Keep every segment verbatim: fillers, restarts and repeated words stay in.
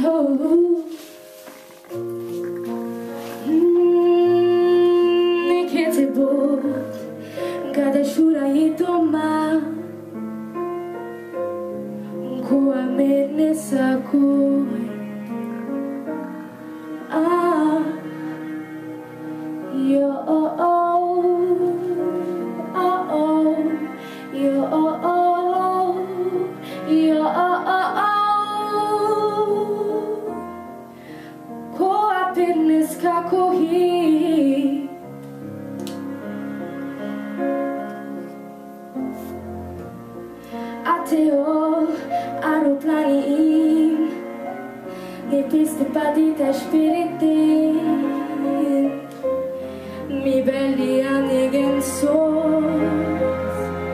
Oh, mm, che te bo, cada shura e toma, ko amer nessa coi. Ah, yo oh oh, oh oh, yo oh oh, yo oh oh oh, ko aper nessa coi. Ateo aeroplani im, e piste patite spiriti, mi belli anni sos.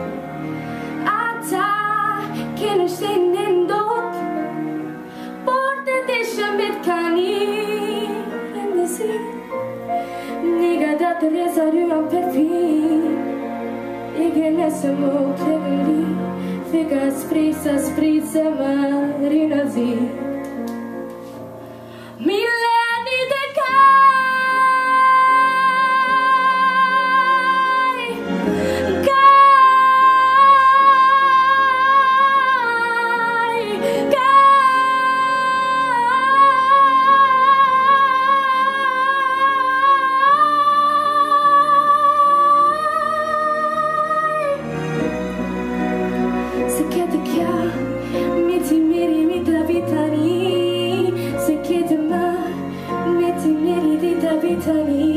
Ata che non stai nendot, porte te shambet kani, endesi, niga da Teresa ruan perfin, ige nesemo kleveli, figa sprisa sprisa marinazi. Mileni de kai, kai, kai. Se chiede che mi ti miri mi da vitani, se chiede ma mi ti miri di da vitani.